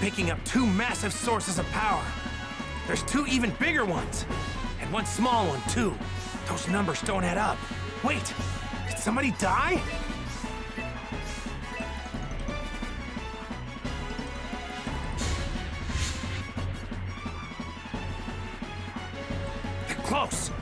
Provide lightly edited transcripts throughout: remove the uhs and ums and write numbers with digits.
picking up two massive sources of power. There's two even bigger ones, and one small one, too. Those numbers don't add up. Wait, did somebody die? They're close.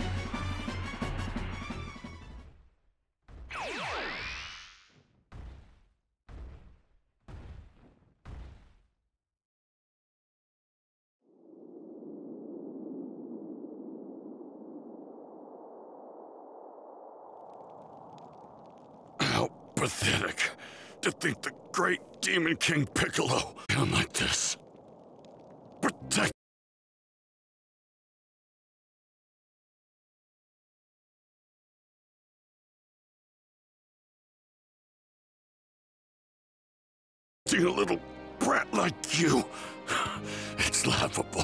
Pathetic to think the great Demon King Piccolo down like this. Protect a little brat like you. It's laughable.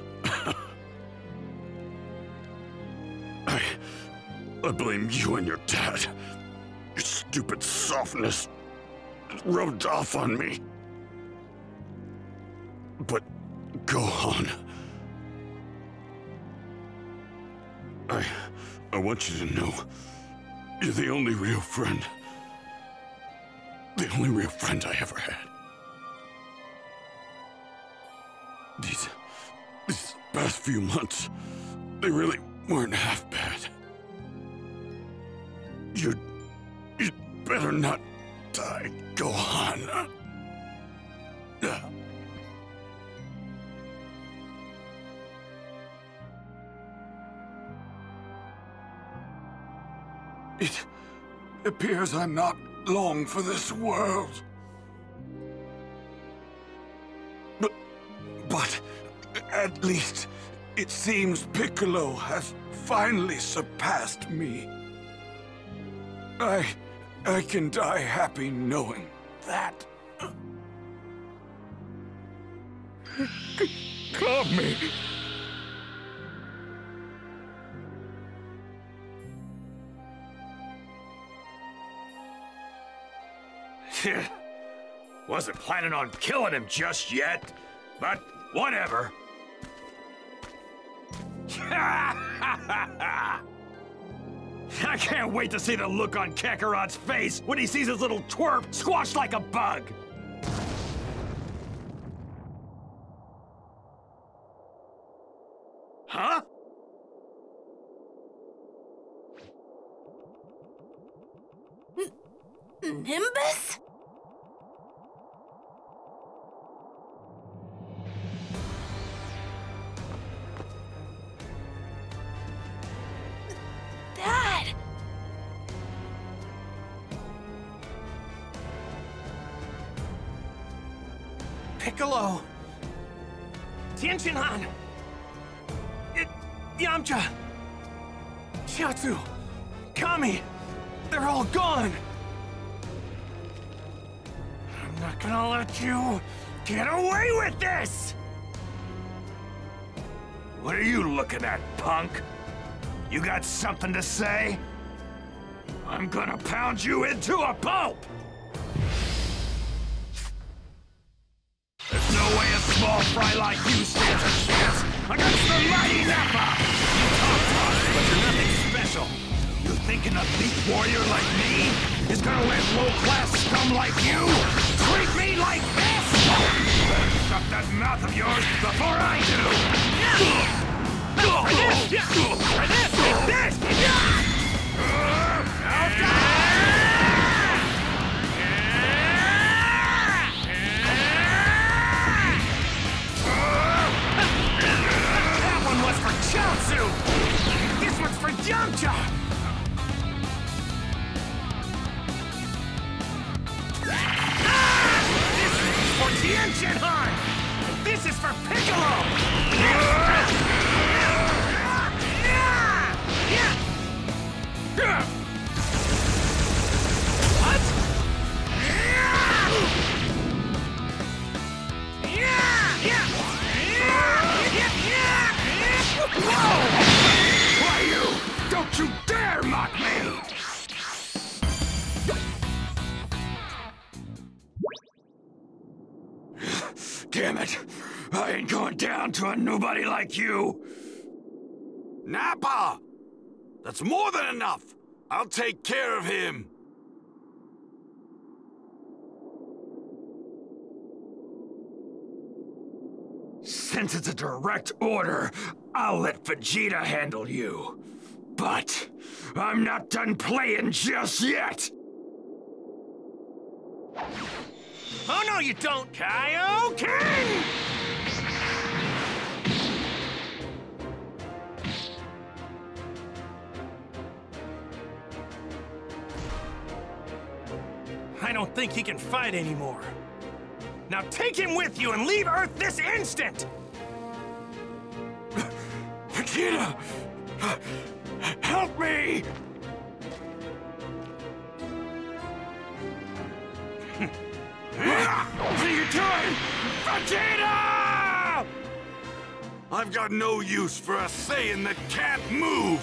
I blame you and your dad. Your stupid softness rubbed off on me. But go on. I want you to know you're the only real friend. The only real friend I ever had. These past few months, they really weren't half bad. You'd better not die. Go on. It appears I'm not long for this world. But at least it seems Piccolo has finally surpassed me. I can die happy knowing that. Calm me. Wasn't planning on killing him just yet, but whatever. I can't wait to see the look on Kakarot's face when he sees his little twerp squashed like a bug. Huh? Nimbus? Dad! Piccolo! Tianjinhan! Yamcha! Chiaotzu! Kami! They're all gone! I'm not gonna let you get away with this! What are you looking at, punk? You got something to say? I'm gonna pound you into a pulp! There's no way a small fry like you stands a chance against the mighty Nappa! You talk, but you're nothing special. You think an elite warrior like me is gonna let low-class scum like you treat me like this? Better shut that mouth of yours before I do! That one was for Chiaotzu! This one's for Yamcha! This is for Tianjinhan! This is for Piccolo! What? Whoa! Why you? Don't you dare! to a nobody like you? Nappa! That's more than enough! I'll take care of him! Since it's a direct order, I'll let Vegeta handle you. But I'm not done playing just yet! Oh, no, you don't, Kaioken! I don't think he can fight anymore. Now take him with you and leave Earth this instant! Vegeta! Help me! What are you doing? Vegeta! I've got no use for a Saiyan that can't move!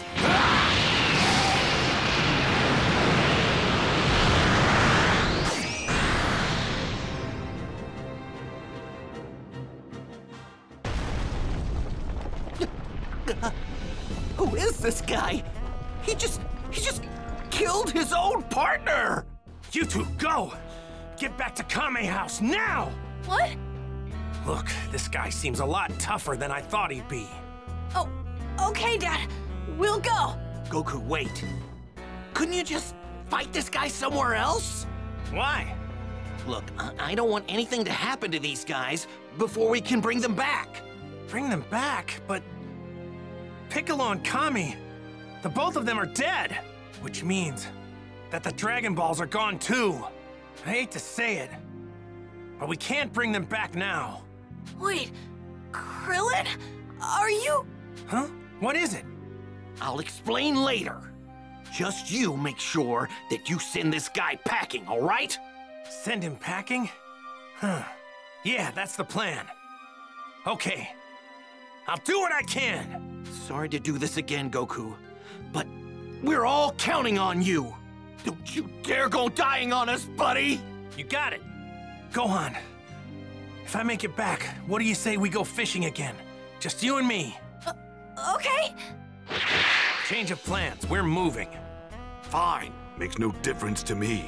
Who is this guy? He just killed his own partner! You two, go! Get back to Kame House, now! What? Look, this guy seems a lot tougher than I thought he'd be. Oh, okay, Dad. We'll go. Goku, wait. Couldn't you just fight this guy somewhere else? Why? Look, I don't want anything to happen to these guys before we can bring them back. Bring them back, but Piccolo and Kami, the both of them are dead, which means that the Dragon Balls are gone too. I hate to say it, but we can't bring them back now. Wait, Krillin? Are you... Huh? What is it? I'll explain later. Just you make sure that you send this guy packing, all right? Send him packing? Huh. Yeah, that's the plan. Okay. I'll do what I can. Sorry to do this again, Goku, but we're all counting on you. Don't you dare go dying on us, buddy! You got it. Go on. If I make it back, what do you say we go fishing again? Just you and me. Okay. Change of plans. We're moving. Fine. Makes no difference to me.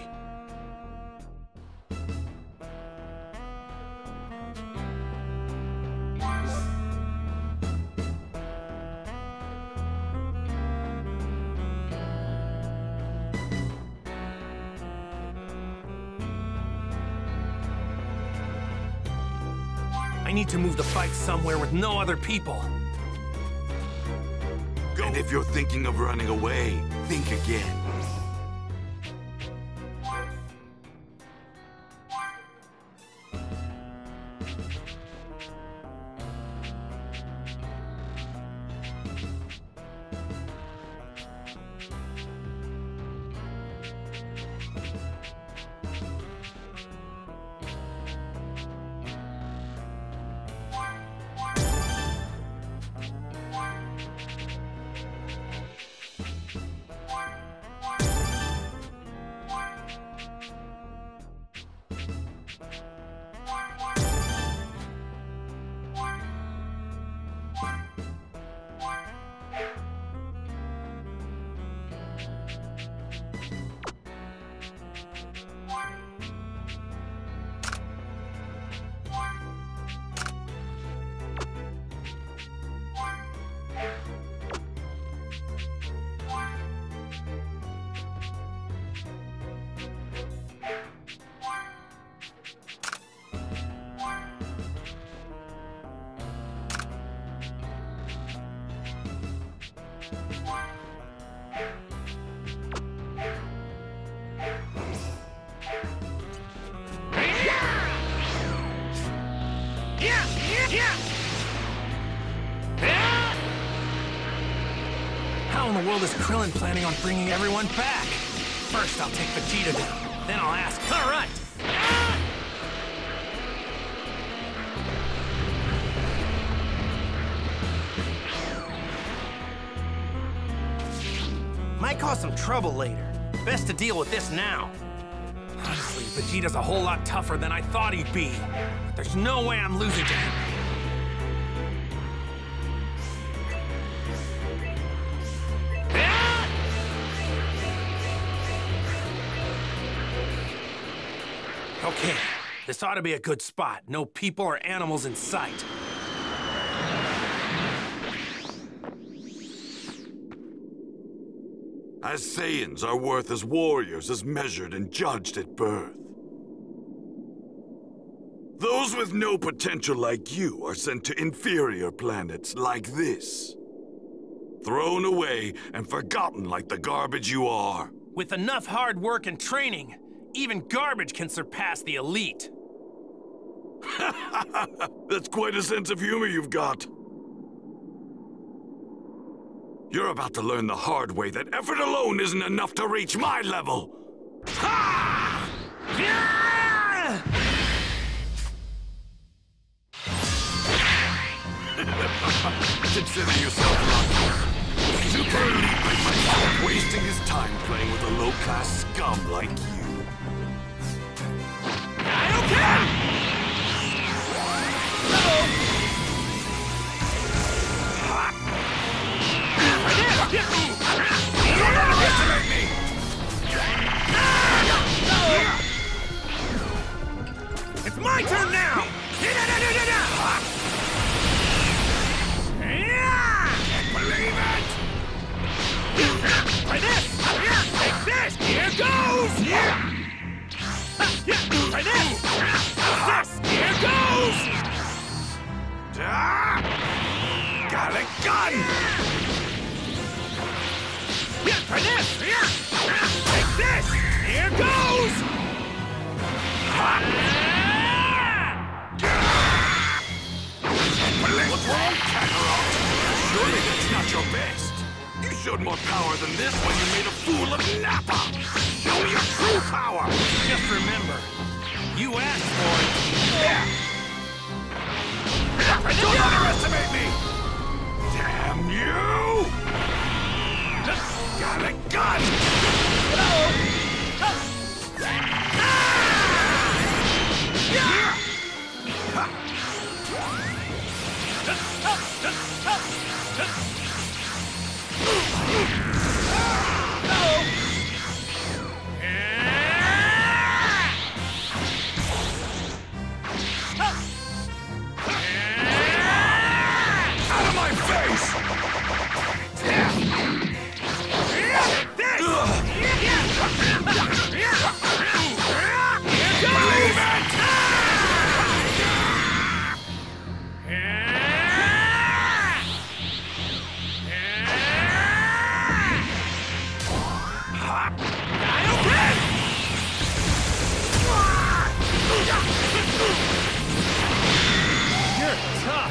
I need to move the fight somewhere with no other people. And if you're thinking of running away, think again. How in the world is Krillin planning on bringing everyone back? First, I'll take Vegeta down. Then I'll ask, all right. Might cause some trouble later. Best to deal with this now. Honestly, Vegeta's a whole lot tougher than I thought he'd be. But there's no way I'm losing to him. Okay, this ought to be a good spot. No people or animals in sight. As Saiyans, our worth as warriors is measured and judged at birth. Those with no potential like you are sent to inferior planets like this. Thrown away and forgotten like the garbage you are. With enough hard work and training, even garbage can surpass the elite. That's quite a sense of humor you've got. You're about to learn the hard way that effort alone isn't enough to reach my level. Ha! Consider yourself lucky. Super elite like myself wasting his time playing with a low-class scum like you. I don't care! Don't underestimate me! It's my turn now! Believe it! Try this! Take this! Here goes! Try this! This! Here goes! Got a gun! Try this! Take this! Here goes! What's wrong, Kakarot? Surely that's not your best. You showed more power than this when you made a fool of Nappa. Show me your true power. Just remember, you asked for it. Yeah. Don't underestimate me! Damn you! Got a gun! Out of my face! Believe it! You're tough.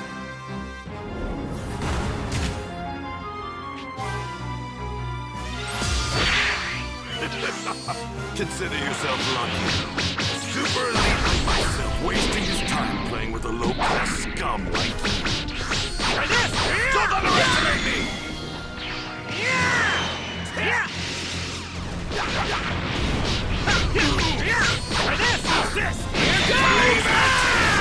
Consider yourself lucky. Super elite like myself wasting his time playing with a low-class scum like you. Try this! Don't underestimate me! Try this! This! Here goes! Believe it!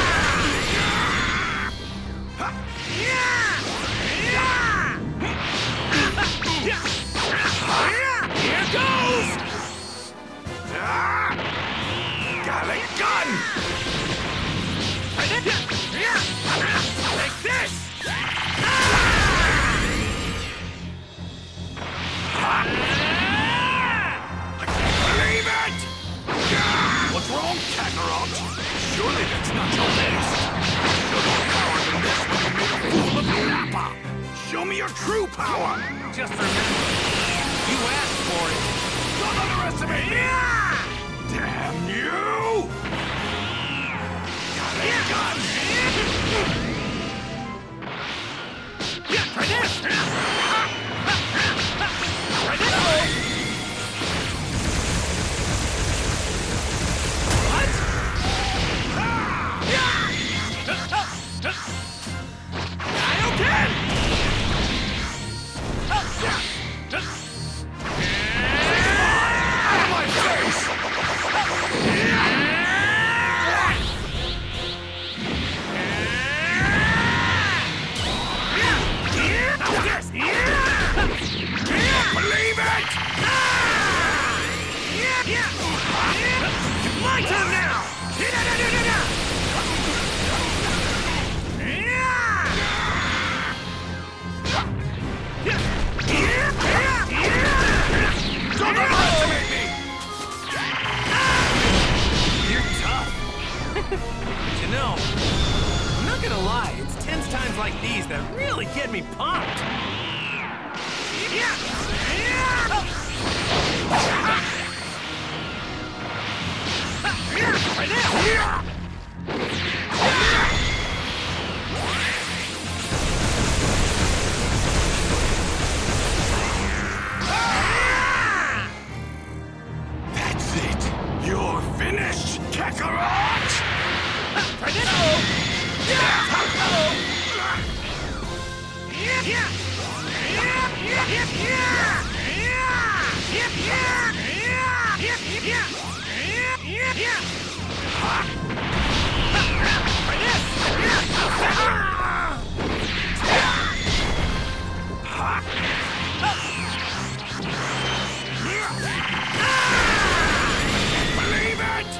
Here goes! Got a gun! Take this! Believe it! What's wrong, Kakarot? Surely that's not your best. You're more power than this when you made a fool of Nappa. Show me your true power. Just remember, you asked for it. Don't underestimate me! Damn you! Got a gun! Try this! Try this! What? I don't care! Out of my face! like these that really get me pumped. That's it! You're finished, Kakarot! Believe it!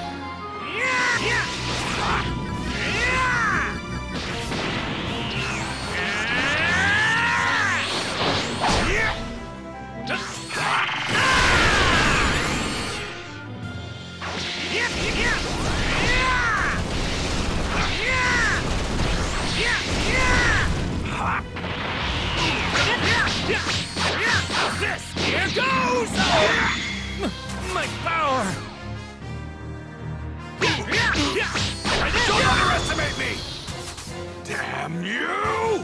Here goes! My power! Don't underestimate me! Damn you!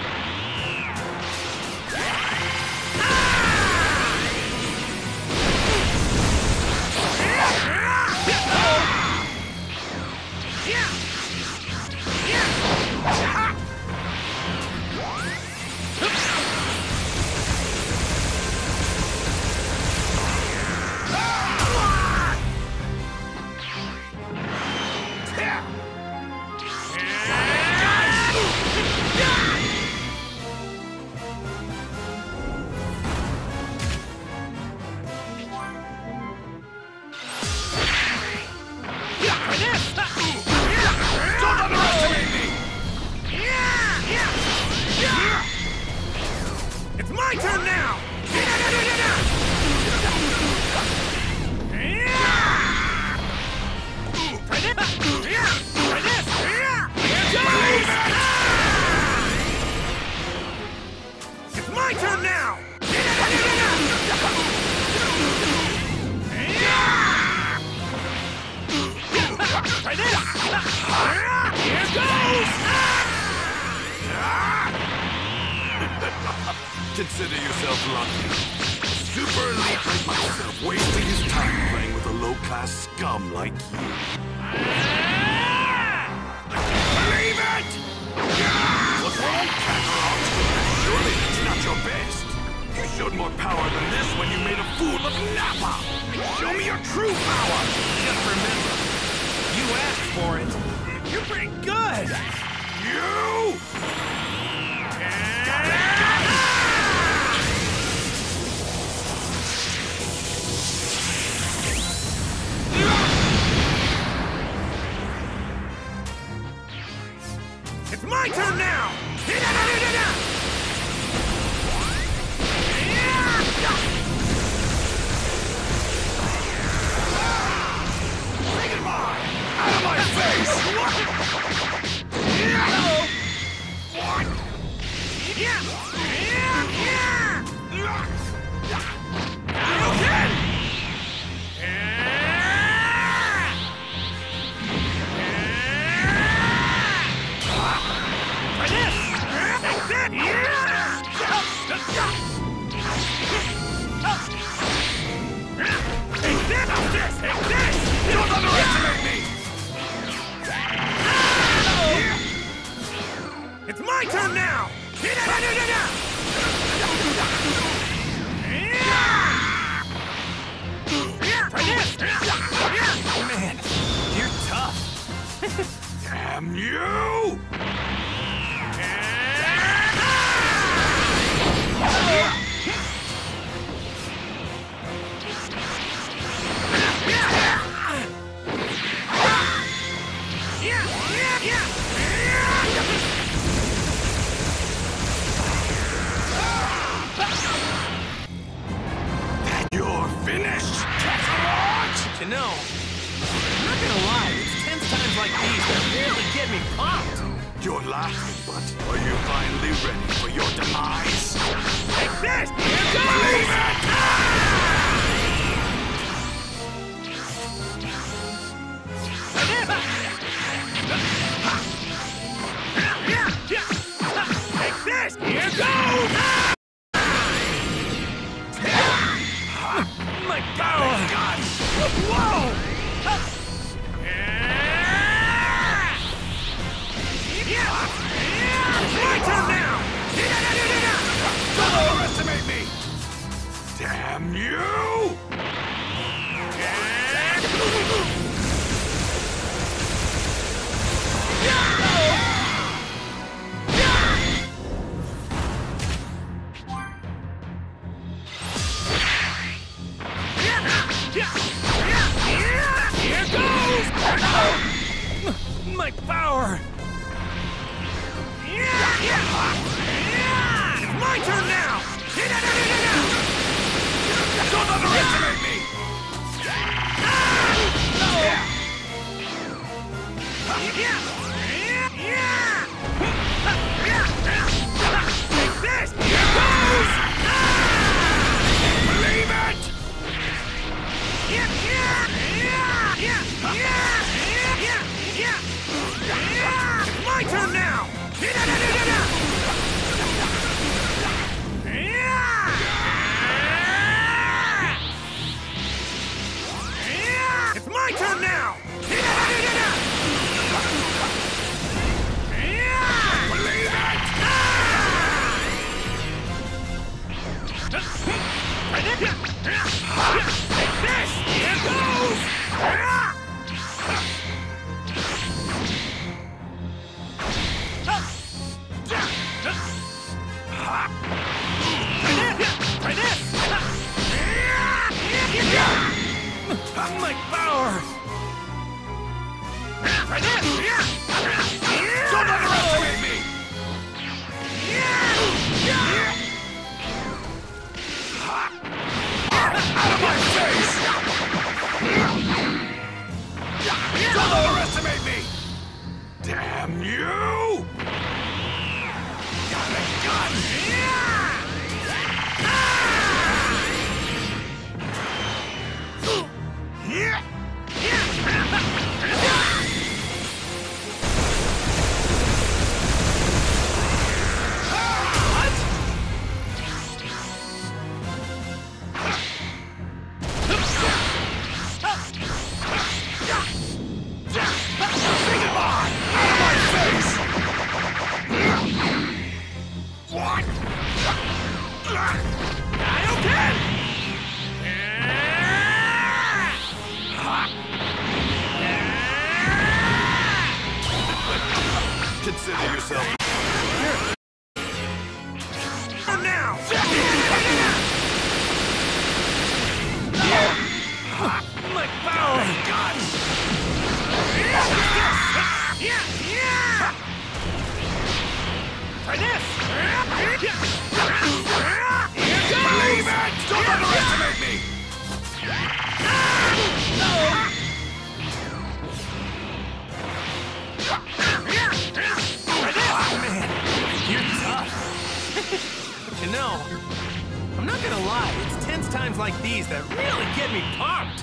Don't underestimate me! It's my turn now! It's my turn now! Try this! Here goes! Consider yourself lucky. Super elite like myself wasting his time playing with a low-class scum like you. Believe it! What's wrong, Kakarot? Surely that's not your best. You showed more power than this when you made a fool of Nappa. Show me your true power. Just remember, you asked for it. You're pretty good. You! It's my turn now! Out of my face! Don't underestimate me! It's my turn now! Man, you're tough. Damn you! You're finished, Kakarot! You know, I'm not gonna lie, it's tense times like these that really get me pumped. You're laughing, but are you finally ready for your demise? Take this! Here goes! Believe it! Take this! Here goes! My power! God! Whoa! My turn now! Don't overestimate me! Damn you! Here goes! My power! It's my turn now! Don't underestimate me! Take this! Here goes! Believe it! It's my turn now! It's my turn now! Believe it! Take this! Here goes! Try this! My power! Try this! Don't underestimate me! Out of my face! Don't underestimate me! Damn you! Got a gun! Consider yourself. Now! My power! God! Try this! Believe it! Don't underestimate me! Man, you're tough. But you know, I'm not gonna lie, it's tense times like these that really get me pumped.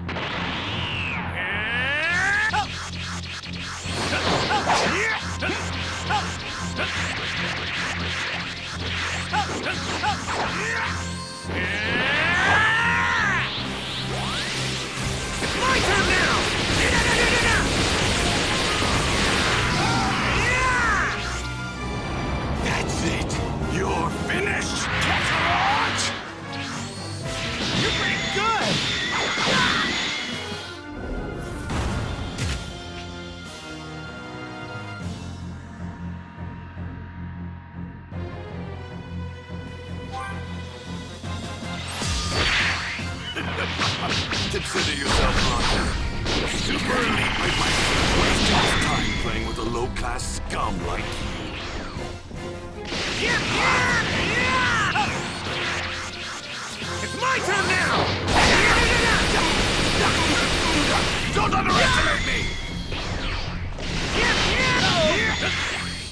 It's my turn now! That's it! You're finished, Kakarot! You're pretty good. Consider yourself honored. Super elite might waste his time playing with a low-class scum like you. It's my turn now! Don't underestimate me!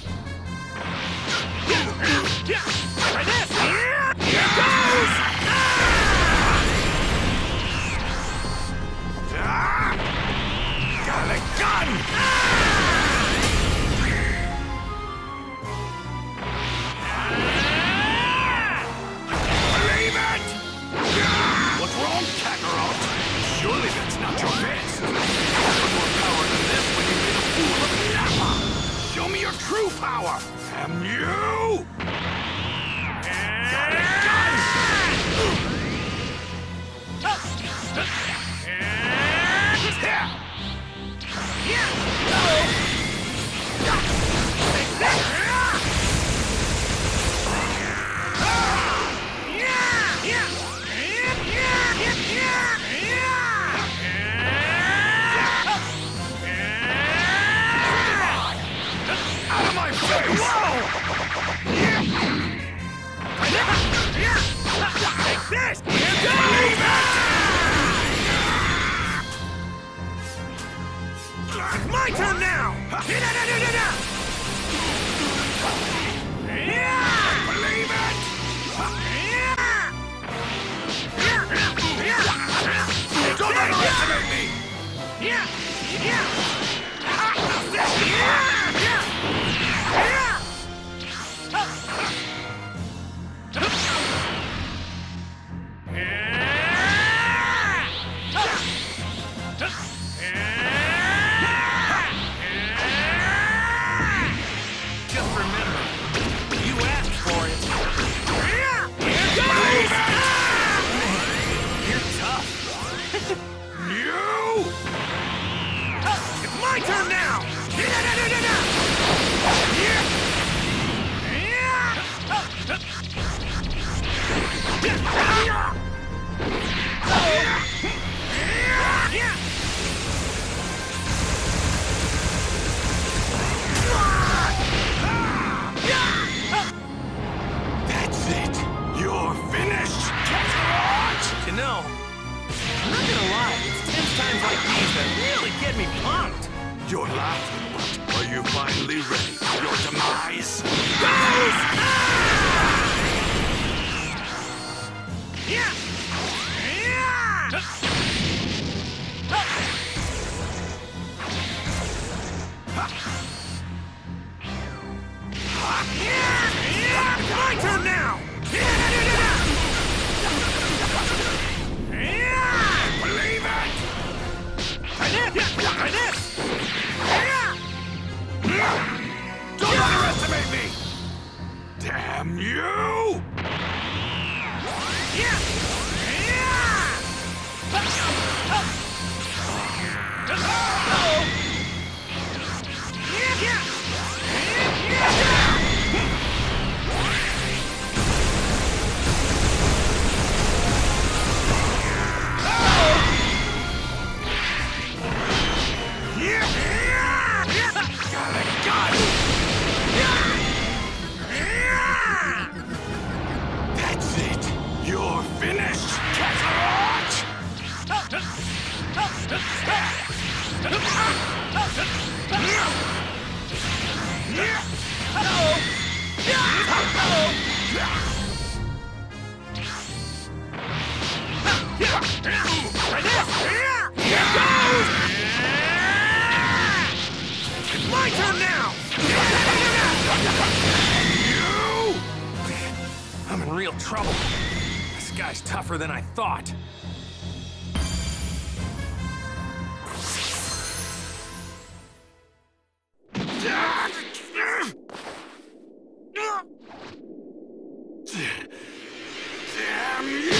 this! Believe it! It's my turn now! Believe it! Don't underestimate me! Just remember, you asked for it. Man, you're tough. You! It's my turn now! That's it! You're finished, Kakarot! You know, I'm not gonna lie, it's tense times like these that really get me pumped. You're laughing, but are you finally ready for your demise? It's my turn now! Believe it! Try this! Don't underestimate me! Damn you! That's it! You're finished, Kakarot! It's my turn now! I'm in real trouble. This guy's tougher than I thought. Damn you!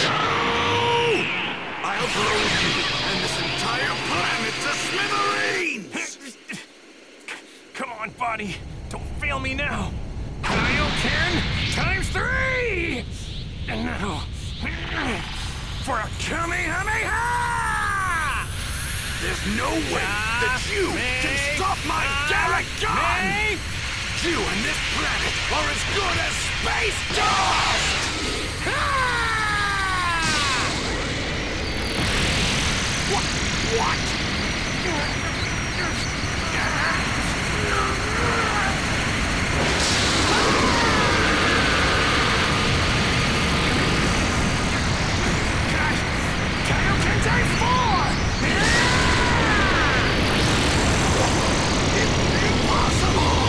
I'll blow you and this entire planet to smithereens! Come on, buddy. Don't fail me now. Kaioken times 3! And now, for a Kamehameha! There's no way that you can stop my Gallic gun! You and this planet are as good as space dust! What? Kaioken times 4! Impossible!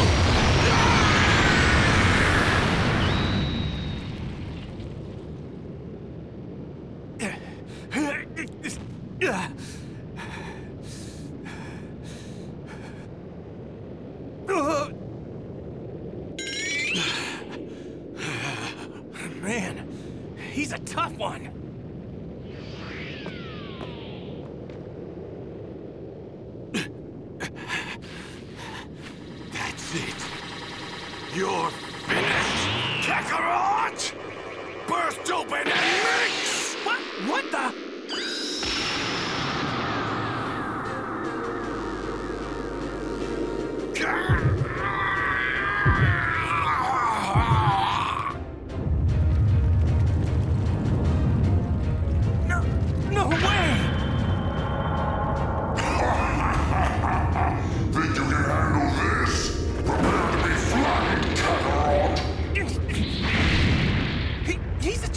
Man, he's a tough one. That's it. You're finished, Kakarot! Burst open and mix! What the?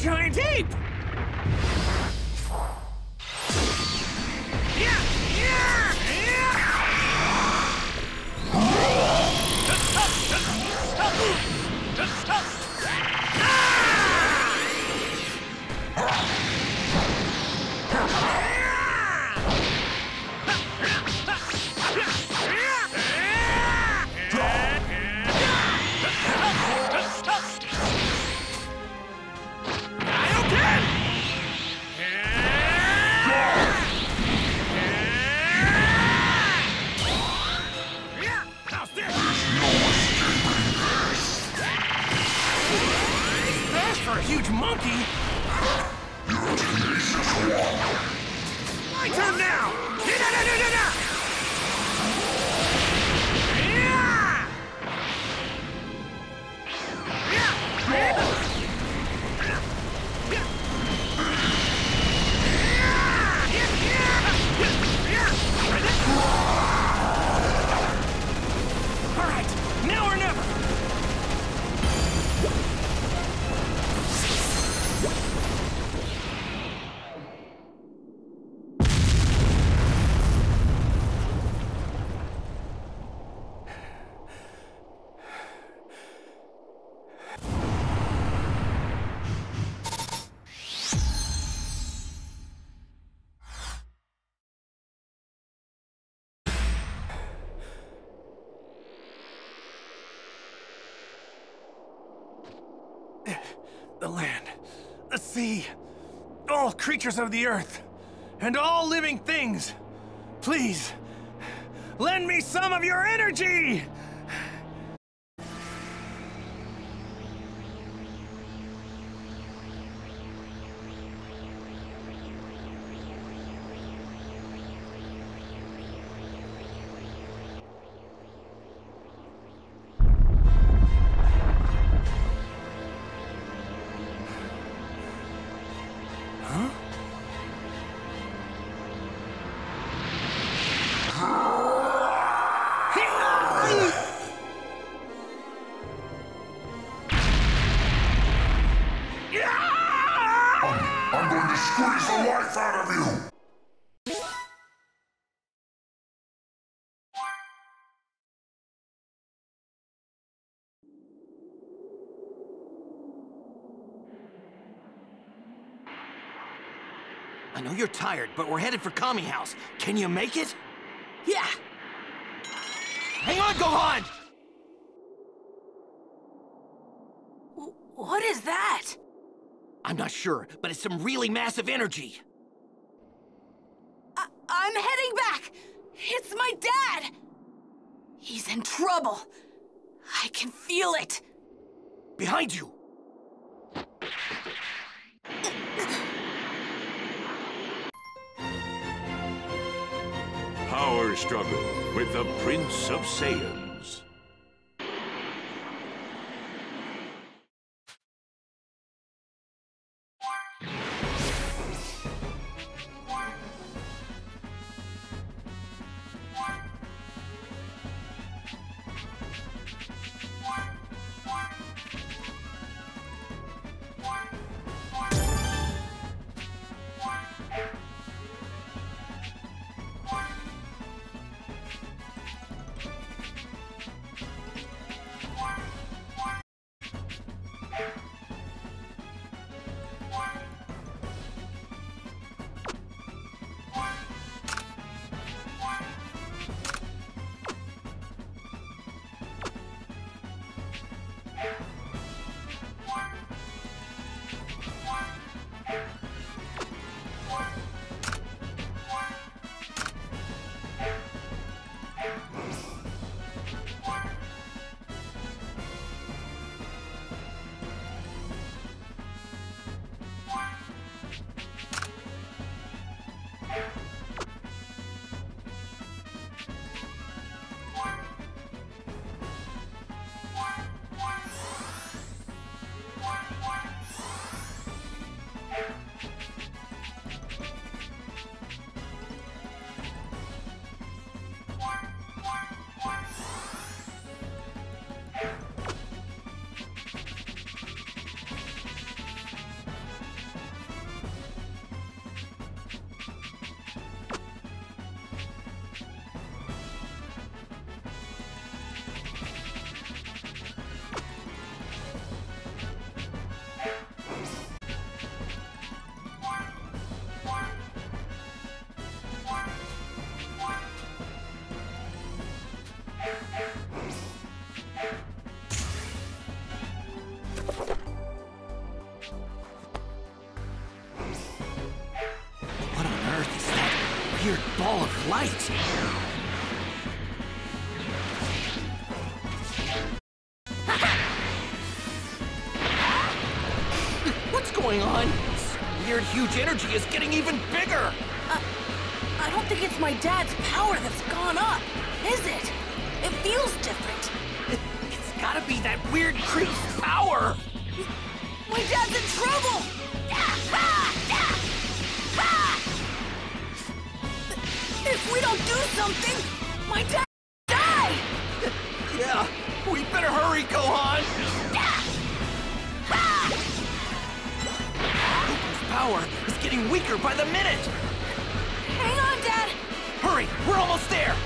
giant heap! For a huge monkey? You're a tenacious one. My turn now! All right, now or never! The land, the sea, all creatures of the earth, and all living things, please, lend me some of your energy! I'm going to squeeze the life out of you! I know you're tired, but we're headed for Kami House. Can you make it? Yeah. Hang on, Gohan! What is that? I'm not sure, but it's some really massive energy. I'm heading back! It's my dad! He's in trouble. I can feel it. Behind you! Power struggle with the Prince of Saiyans. weird ball of light. What's going on? This weird, huge energy is getting even bigger. I don't think it's my dad's power that's gone up, is it? It feels different. It's gotta be that weird creep's power. My dad's in trouble! If we don't do something, my dad will die! Yeah, we better hurry, Gohan! Goku's power is getting weaker by the minute! Hang on, Dad! Hurry, we're almost there!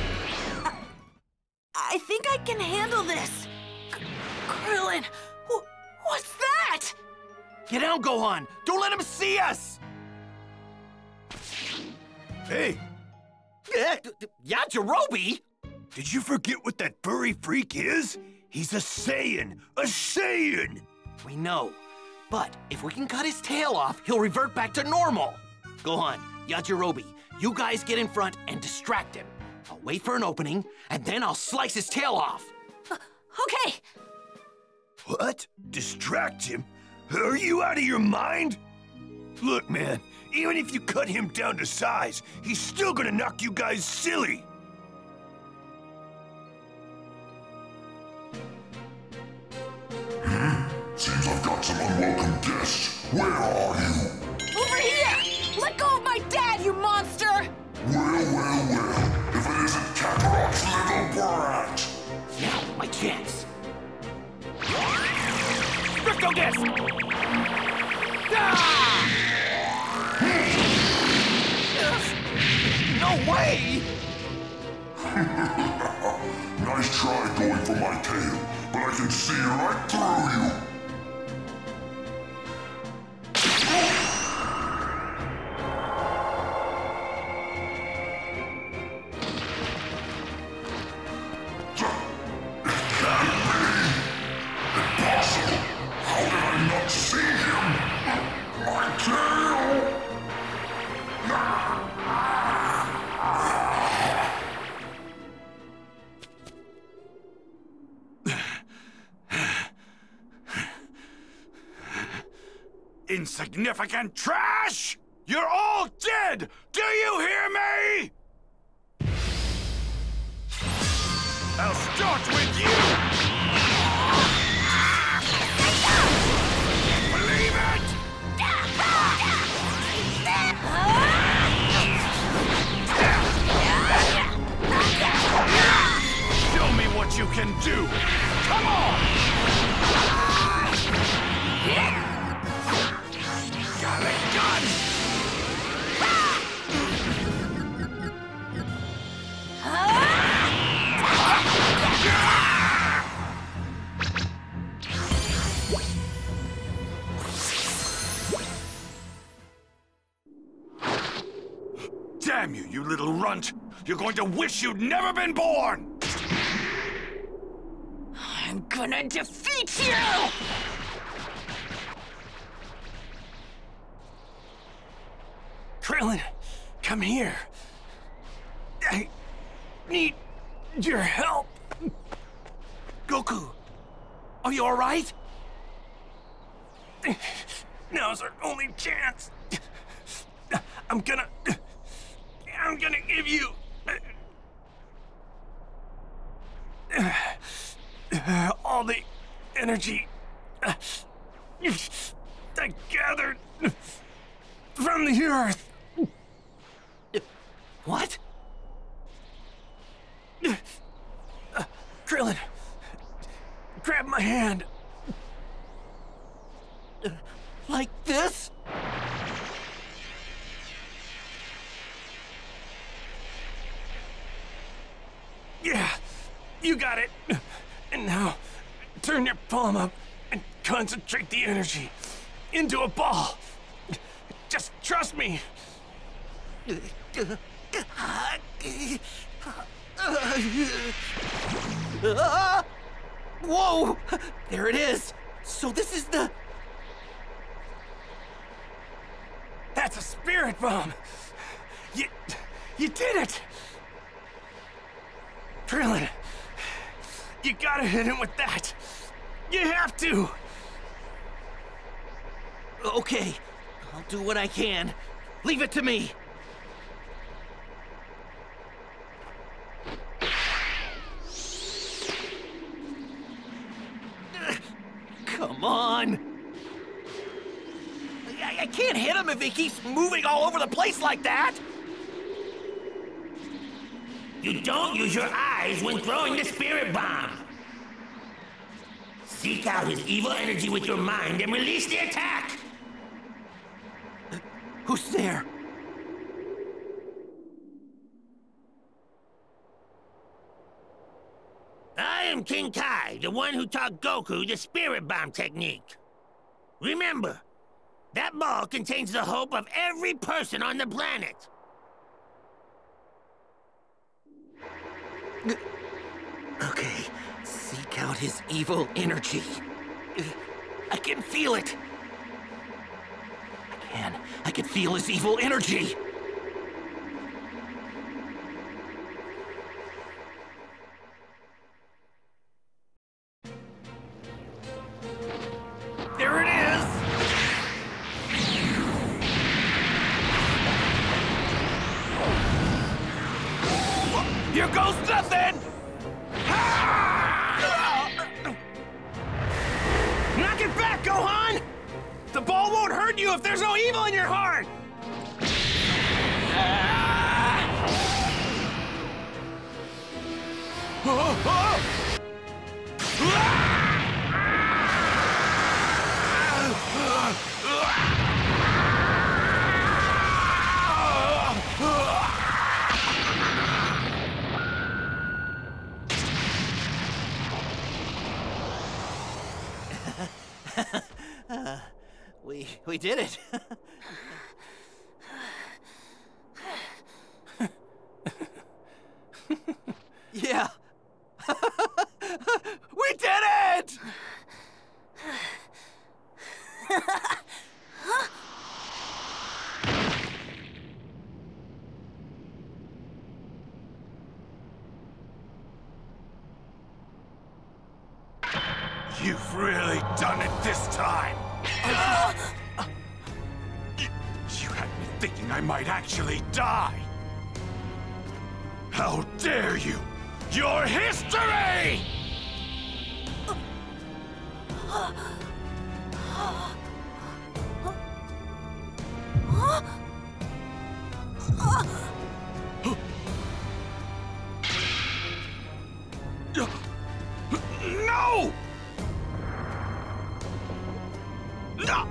I think I can handle this. Krillin, what's that? Get down, Gohan! Don't let him see us! Hey, Yeah, Jirobi? did you forget what that furry freak is? He's a Saiyan! A Saiyan! We know. But if we can cut his tail off, he'll revert back to normal. Gohan, Yajirobe, you guys get in front and distract him. I'll wait for an opening, and then I'll slice his tail off. Okay. What? Distract him? Are you out of your mind? Look, man, even if you cut him down to size, he's still gonna knock you guys silly. Seems I've got some unwelcome guests. Where are you? Over here! Let go of my dad, you monster! Well. If it isn't Kakarot's little brat. Now, my chance. Crypto Disc! Ah! No way! Nice try going for my tail, but I can see right through you. Insignificant trash! You're all dead! Do you hear me? I'll start with you! Believe it! Show me what you can do! Come on! Got a gun! Damn you, you little runt! You're going to wish you'd never been born! I'm gonna defeat you! Krillin, come here. I need your help. Goku, are you all right? Now's our only chance. I'm gonna give you all the energy I gathered from the Earth. What? Krillin, grab my hand. Like this? Yeah, you got it. And now, turn your palm up and concentrate the energy into a ball. Just trust me. Whoa! There it is! So this is the... That's a spirit bomb. You did it! Krillin, you gotta hit him with that! You have to! Okay, I'll do what I can. Leave it to me. Come on! I can't hit him if he keeps moving all over the place like that! You don't use your eyes when throwing the spirit bomb. Seek out his evil energy with your mind and release the attack! Who's there? I am King Kai, the one who taught Goku the spirit bomb technique. Remember, that ball contains the hope of every person on the planet. Okay, seek out his evil energy. I can feel it. I can feel his evil energy. There it is! Here goes nothing! Knock it back, Gohan! The ball won't hurt you if there's no evil in your heart! We did it. Yeah. We did it! You've really done it this time! You had me thinking I might actually die! How dare you! Your history! No! No!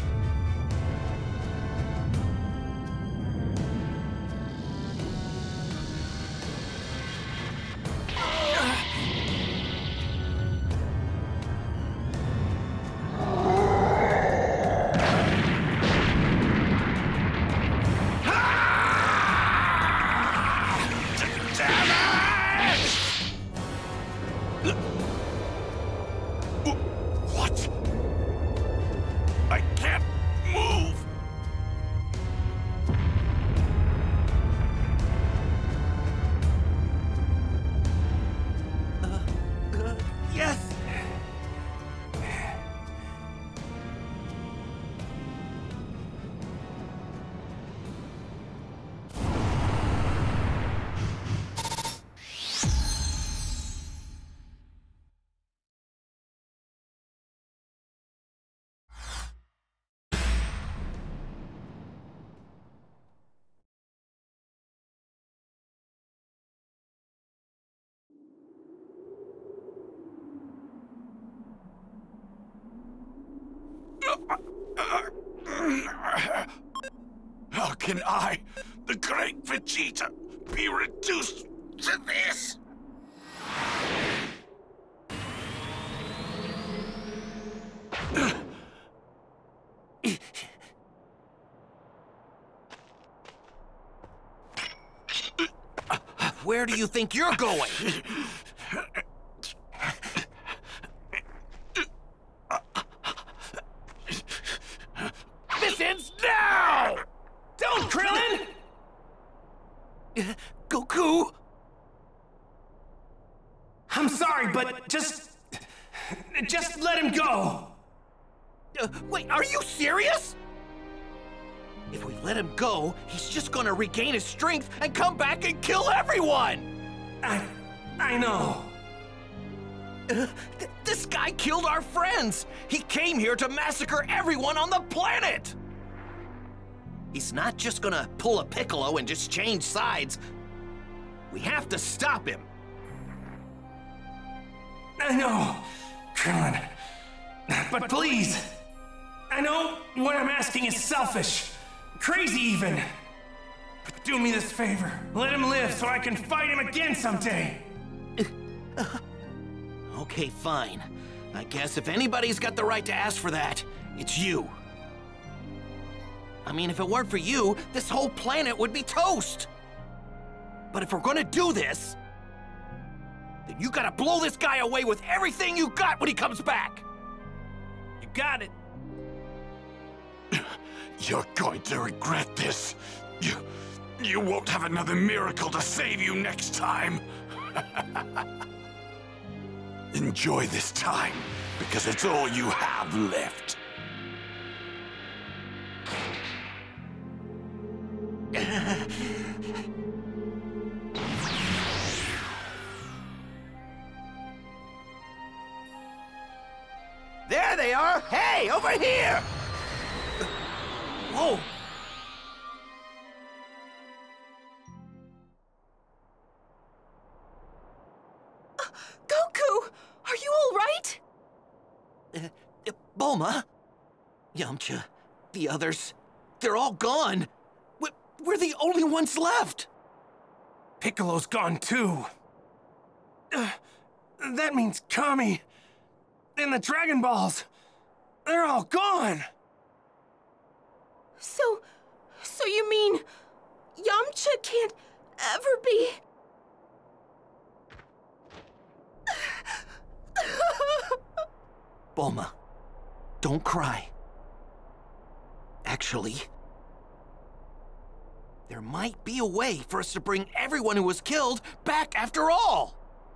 What? I can't move! Yes! How can I, the great Vegeta, be reduced to this? Where do you think you're going? This ends now! Don't, Krillin! If we let him go, he's just gonna regain his strength and come back and kill everyone! I know. This guy killed our friends! He came here to massacre everyone on the planet! He's not just gonna pull a Piccolo and just change sides. We have to stop him. I know, Krillin. But please, I know what I'm asking is selfish, crazy even. But do me this favor, let him live so I can fight him again someday. Okay, fine. I guess if anybody's got the right to ask for that, it's you. I mean, if it weren't for you, this whole planet would be toast. But if we're gonna do this, then you gotta blow this guy away with everything you got when he comes back. You got it. You're going to regret this. You won't have another miracle to save you next time. Enjoy this time, because it's all you have left. There they are! Hey, over here! Whoa! Goku! Are you all right? Bulma? Yamcha? The others? They're all gone! We're the only ones left! Piccolo's gone too. That means Kami and the Dragon Balls, they're all gone! So you mean Yamcha can't ever be... Bulma, don't cry. Actually, there might be a way for us to bring everyone who was killed back after all!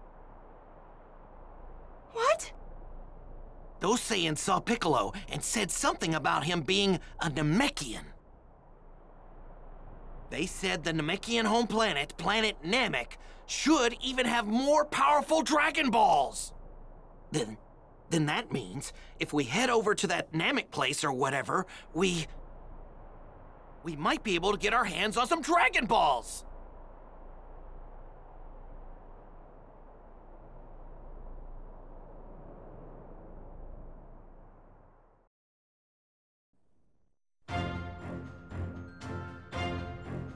What? Those Saiyans saw Piccolo and said something about him being a Namekian. They said the Namekian home planet, Planet Namek, should even have more powerful Dragon Balls. Then that means if we head over to that Namek place or whatever, we might be able to get our hands on some Dragon Balls.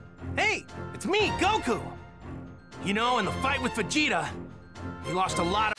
Hey, it's me, Goku! You know, in the fight with Vegeta, we lost a lot of